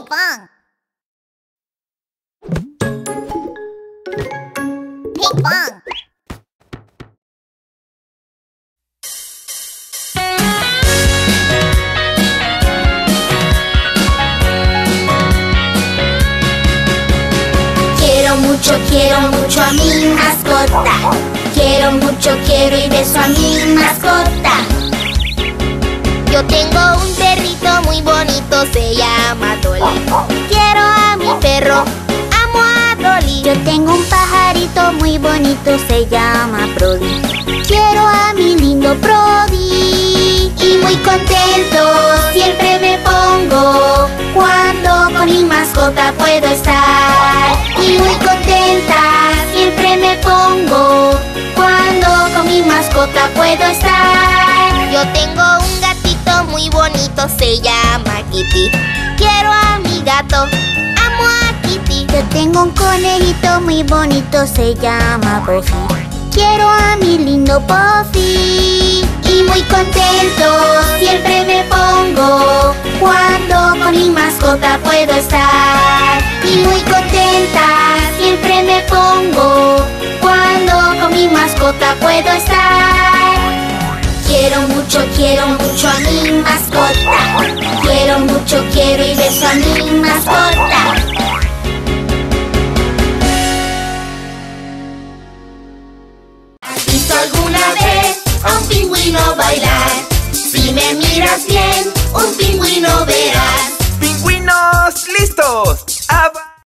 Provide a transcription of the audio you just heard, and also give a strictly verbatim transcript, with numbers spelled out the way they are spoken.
pong. Ping pong. Quiero mucho, quiero mucho a mi mascota. Quiero mucho, quiero y beso a mi mascota. Yo tengo un perrito muy bonito, se llama Dolly. Quiero a mi perro, amo a Dolly. Yo tengo un pajarito muy bonito, se llama Brody. Quiero a mi lindo Brody. Y muy contento siempre me pongo cuando con mi mascota puedo estar. Y muy contenta siempre me pongo cuando con mi mascota puedo estar. Yo tengo un gatito muy bonito, se llama Kitty. Quiero a mi gato, amo a Kitty. Yo tengo un conejito muy bonito, se llama Buffy. Quiero a mi lindo Buffy. Y muy contento siempre me pongo cuando con mi mascota puedo estar. Y muy contenta siempre me pongo cuando con mi mascota puedo estar. Quiero mucho, quiero mucho a mi mascota. Quiero mucho, quiero y beso a mi mascota. ¿Has visto alguna vez a un pingüino bailar? Si me miras bien, un pingüino verás. ¡Pingüinos listos! ¡A